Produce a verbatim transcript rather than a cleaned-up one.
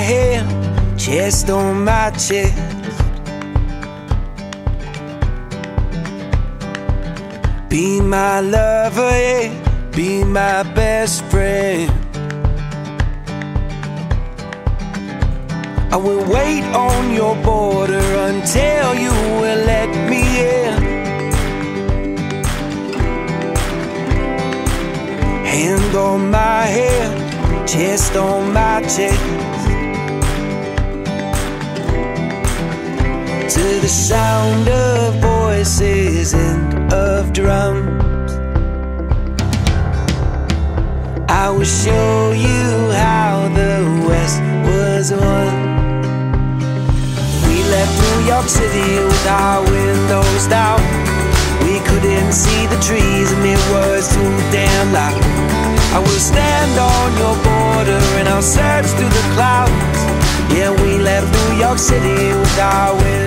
head, chest on my chest. Be my lover, yeah, be my best friend. I will wait on your border until you will let me in. Hand on my head, chest on my chest. To the sound of voices and of drums, I will show you how the West was won. We left New York City with our windows down. We couldn't see the trees and it was too damn loud. I will stand on your border and I'll search through the clouds. Yeah, we left New York City with our windows